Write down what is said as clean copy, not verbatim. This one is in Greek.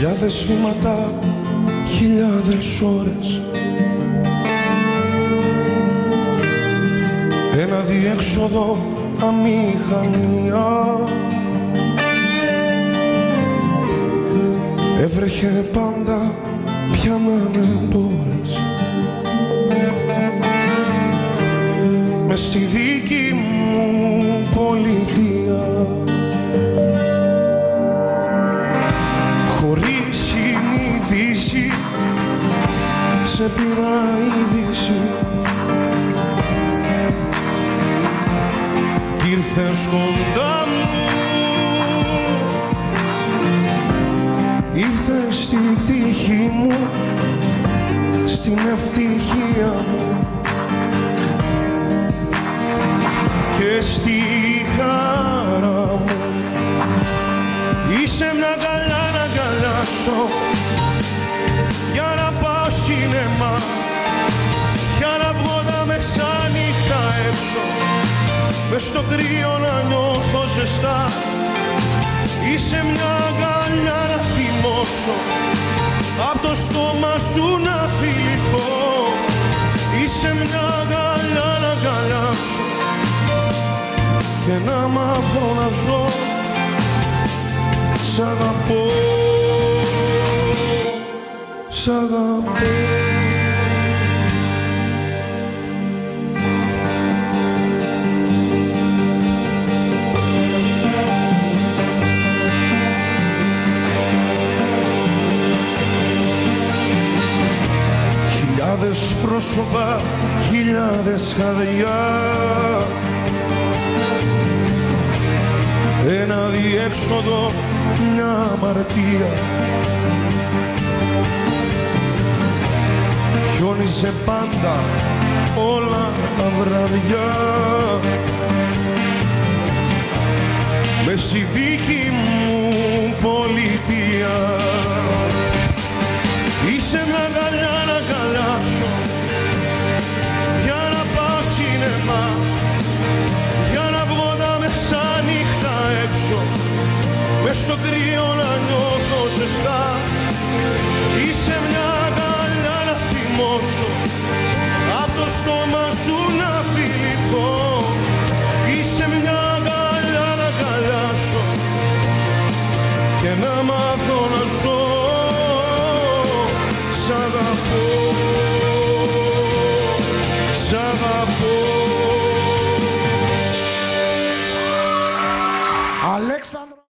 Χιλιάδες βήματα, χιλιάδες ώρες, ένα διέξοδο, αμηχανία. Έβρεχε πάντα, πιάνανε πόρες. Μες στη δική μου πολιτεία, χωρίς συνείδηση, σε πήρα είδηση κι ήρθες κοντά μου, ήρθες στη τύχη μου, στην ευτυχία μου και στη χαρά μου. Είσαι μια αγκαλιά να αγκαλιάσω, για να πάω σινεμά, για να βγω τα μεσάνυχτα έξω, μες στο κρύο να νιώθω ζεστά. Είσαι μια αγκαλιά να θυμώσω, απ' το στόμα σου να φιληθώ. Είσαι μια αγκαλιά να αγκαλιάσω και να μάθω να ζω. Σ' αγαπώ, σ' αγαπώ. Χιλιάδες πρόσωπα, χιλιάδες χαδιά, ένα διέξοδο, μια αμαρτία. Χιόνιζε πάντα όλα τα βραδιά, μες στη δική μου πολιτεία. Είσαι μια αγκαλιά να αγκαλιάσω, για να πάω σινεμά, για να βγω τα μεσάνυχτα έξω, μες στο κρύο να νιώθω ζεστά. Είσαι μια αγκαλιά να θυμώσω, απ' το στόμα σου να φιληθώ. Είσαι μια αγκαλιά να αγκαλιάσω και να μάθω να ζω. Σ' αγαπώ, σ' αγαπώ. Αλέξανδρο.